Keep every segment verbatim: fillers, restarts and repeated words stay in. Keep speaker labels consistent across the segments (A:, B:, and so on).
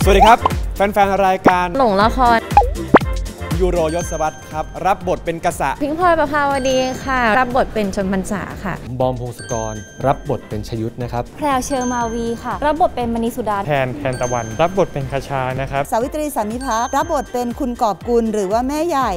A: วัสดีครับแฟนๆรายการ
B: หลงละคร
A: ยูโรยศวรรษครับรับบทเป็นกษัตริย์
B: พิงพลอยประภาวดีค่ะรับบทเป็นชนพรรษาค่ะ
C: บอมพงศกรรับบทเป็นชยุทธนะครับ
D: แพรวเชอร์มาวีค่ะรับบทเป็นมณีสุดา
E: แทนแทนตะวันรับบทเป็นคชานะครับ
F: สาวิตรีสามิภักดิ์รับบทเป็นคุณกอบกุลหรือว่าแม่ใหญ่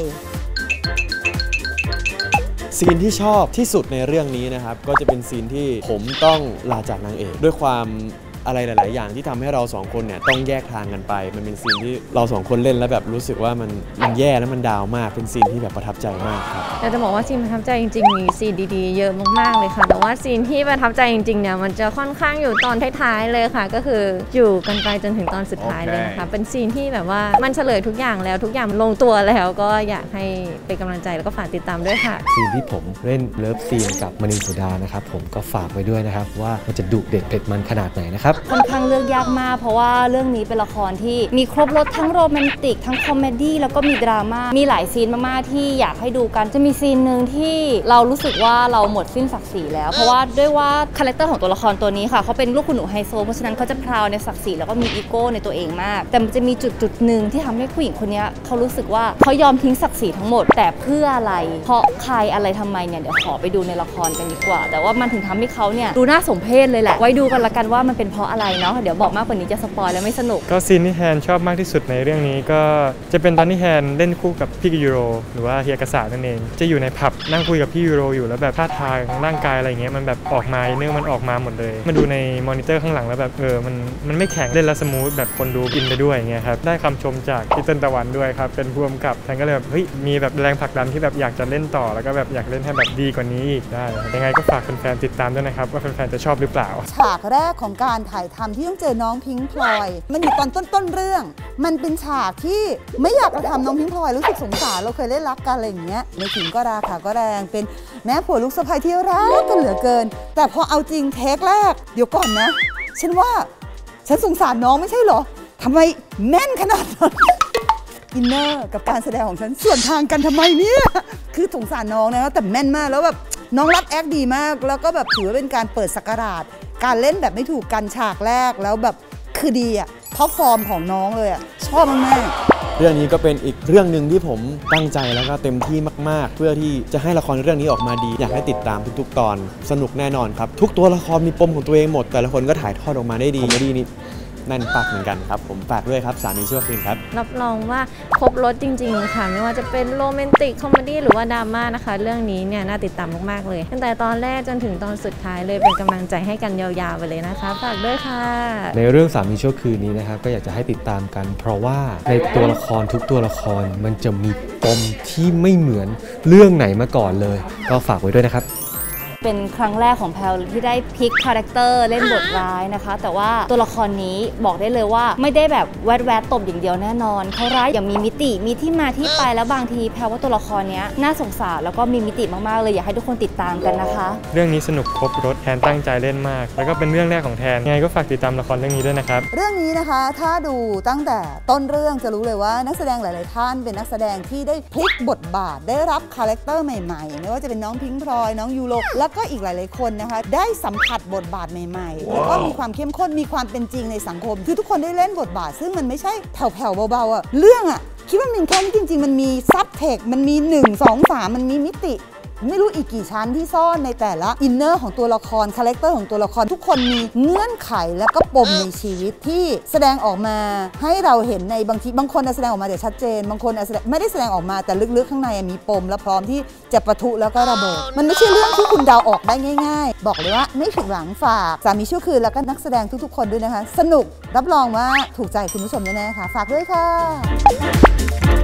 A: ซีนที่ชอบที่สุดในเรื่องนี้นะครับก็จะเป็นซีนที่ผมต้องลาจากนางเอกด้วยความอะไรหลายๆอย่างที่ทำให้เราสองคนเนี่ยต้องแยกทางกันไปมันเป็นซีนที่เราสองคนเล่นแล้วแบบรู้สึกว่ามันมันแย่แล้วมันดาวมากเป็นซีนที่แบบประทับใจมากครับ
B: แต่จะบอกว่าซีนประทับใจจริงๆมีซีนดีๆเยอะมากๆเลยค่ะแต่ว่าซีนที่ประทับใจจริงๆเนี่ยมันจะค่อนข้างอยู่ตอนท้ายๆเลยค่ะก็คืออยู่กันไปจนถึงตอนสุดท้ายเลยค่ะเป็นซีนที่แบบว่ามันเฉลยทุกอย่างแล้วทุกอย่างลงตัวแล้วก็อยากให้เป็นกำลังใจแล้วก็ฝากติดตามด้วยค่ะ
C: ซีนที่ผมเล่นเลิฟซีนกับมณีสุดานะครับผมก็ฝากไว้ด้วยนะครับว่ามันจะดุเด็ดเผ็ดมันขนาดไหนนะครับ
D: ค่อนข้างเลือกยากมากเพราะว่าเรื่องนี้เป็นละครที่มีครบรสทั้งโรแมนติกทั้งคอมเมดี้แล้วก็มีดราม่ามีหลายซีนมากๆที่อยากให้ดูกันจะมีซีนหนึ่งที่เรารู้สึกว่าเราหมดสิ้นศักดิ์ศรีแล้วเพราะว่าด้วยว่าคาแรคเตอร์ของตัวละครตัวนี้ค่ะเขาเป็นลูกคุณหนูไฮโซเพราะฉะนั้นเขาจะพราวในศักดิ์ศรีแล้วก็มีอีโก้ในตัวเองมากแต่มันจะมีจุดจุดหนึ่งที่ทำให้ผู้หญิงคนนี้เขารู้สึกว่าเขายอมทิ้งศักดิ์ศรีทั้งหมดแต่เพื่ออะไรเพราะใครอะไรทำไมเนี่ยเดี๋ยวขอไปดูในละครกันดีกว่าแต่ว่ามันถึงทำให้เขาเนี่ยดูน่าสมเพชเลยแหละไว้ดูกันละกันว่ามันเป็นเพราะอะไรเนาะเดี๋ยวบอกมากกว่านี้จะสปอยแล้วไม่สนุก
E: ก็ซีนที่แฮนชอบมากที่สุดในเรื่องนี้ก็จะเป็นตอนที่แฮนเล่นคู่กับพี่ยูโรหรือว่าเฮียกษานั่นเองจะอยู่ในผับนั่งคุยกับพี่ยูโรอยู่แล้วแบบท่าทางร่างกายอะไรเงี้ยมันแบบออกมาเนื้อมันออกมาหมดเลยมาดูในมอนิเตอร์ข้างหลังแล้วแบบเออมันมันไม่แข็งเล่นแล้วสมูทแบบคนดูอินไปด้วยเงี้ยครับได้คำชมจากพี่เติ้ลตะวันด้วยครับเป็นผู้กำกับแทนก็เลยแบบเฮ้ยมีแบบแรงผลักดันที่แบบอยากจะเล่นต่อแล้วก็แบบอยากเล่นให้แบบดีกว่านี้อีกได้ยังไงก็ฝากแฟนๆติดตามด้วยนะครับว่าแฟนๆจะชอบหรือเปล่า
F: ฉากแรกของการถ่ายทำที่ต้องเจอน้องพิงพลอยมันอยู่ตอนต้นๆเรื่องมันเป็นฉากที่ไม่อยากกระทำน้องพิงพลอยรู้สึกสงสารเราเคยเล่นรักกันอะไรอย่างเงี้ยในขิงก็ราค่ะก็แรงเป็นแม่ผัวลูกสะใภ้ที่รักกันเหลือเกินแต่พอเอาจริงเทคแรกเดี๋ยวก่อนนะฉันว่าฉันสงสารน้องไม่ใช่เหรอทำไมแม่นขนาดนั้นอินเนอร์กับการแสดงของฉันส่วนทางกันทำไมเนี่ยคือสงสารน้องนะแต่แม่นมากแล้วแบบน้องรับแอคดีมากแล้วก็แบบถือว่าเป็นการเปิดศักราชการเล่นแบบไม่ถูกกันฉากแรกแล้วแบบคือดีอ่ะท็อปฟอร์มของน้องเลยอ่ะชอบมาก
A: ๆเรื่องนี้ก็เป็นอีกเรื่องหนึ่งที่ผมตั้งใจแล้วก็เต็มที่มากๆเพื่อที่จะให้ละครเรื่องนี้ออกมาดีอยากให้ติดตามทุกๆตอนสนุกแน่นอนครับทุกตัวละครมีปมของตัวเองหมดแต่ละคนก็ถ่ายทอดออกมาได้ดีคอมเมดี้นี่แน่นปักเหมือนกันครับผมฝากด้วยครับสามีชั่วคืนครับ
B: รับรองว่าครบรสจริงๆค่ะไม่ว่าจะเป็นโรแมนติกคอมเมดี้หรือว่าดราม่านะคะเรื่องนี้เนี่ยน่าติดตามมากๆเลยตั้งแต่ตอนแรกจนถึงตอนสุดท้ายเลยเป็นกำลังใจให้กันยาวๆไปเลยนะคะฝากด้วยค่ะ
C: ในเรื่องสามีชั่วคืนนี้นะครับก็อยากจะให้ติดตามกันเพราะว่าในตัวละครทุกตัวละครมันจะมีปมที่ไม่เหมือนเรื่องไหนมาก่อนเลยก็ฝากไว้ด้วยนะครับ
D: เป็นครั้งแรกของแพลที่ได้พลิกคาแรคเตอร์เล่นบทร้ายนะคะแต่ว่าตัวละครนี้บอกได้เลยว่าไม่ได้แบบแวดแวดตบอย่างเดียวแน่นอนเขาร้ายอย่างมีมิติมีที่มาที่ไปแล้วบางทีแพลว่าตัวละครนี้น่าสงสารแล้วก็มีมิติมากๆเลยอยากให้ทุกคนติดตามกันนะคะ
E: เรื่องนี้สนุกครบรสแทนตั้งใจเล่นมากแล้วก็เป็นเรื่องแรกของแทนยังไงก็ฝากติดตามละครเรื่องนี้ด้วยนะครับ
F: เรื่องนี้นะคะถ้าดูตั้งแต่ต้นเรื่องจะรู้เลยว่านักแสดงหลายๆท่านเป็นนักแสดงที่ได้พลิกบทบาทได้รับคาแรคเตอร์ใหม่ๆไม่ว่าจะเป็นน้องพิงพลอยน้องยูโรแล้วก็อีกหลายๆคนนะคะได้สัมผัสบทบาทใหม่ๆ wow. แล้วก็มีความเข้มข้นมีความเป็นจริงในสังคมคือทุกคนได้เล่นบทบาทซึ่งมันไม่ใช่แผ่วๆเบาๆอะเรื่องอะคิดว่ามันแค่นี้จริงๆมันมีซับเทคมันมีหนึ่ง สอง สามมันมีมิติไม่รู้อีกกี่ชั้นที่ซ่อนในแต่ละอินเนอร์ของตัวละครคาแรคเตอร์ของตัวละครทุกคนมีเงื่อนไขและก็ปมในชีวิตที่แสดงออกมาให้เราเห็นในบางทีบางคนแสดงออกมาเดี๋ยวชัดเจนบางคนไม่ได้แสดงออกมาแต่ลึกๆข้างในมีปมและพร้อมที่จะปะทุแล้วก็ระเบิดมันไม่ใช่เรื่องที่คุณเดาออกได้ง่ายๆบอกเลยว่าไม่ผิดหวังฝากสามีชั่วคืนแล้วก็นักแสดงทุกๆคนด้วยนะคะสนุกรับรองว่าถูกใจคุณผู้ชมแน่ๆค่ะฝากด้วยค่ะ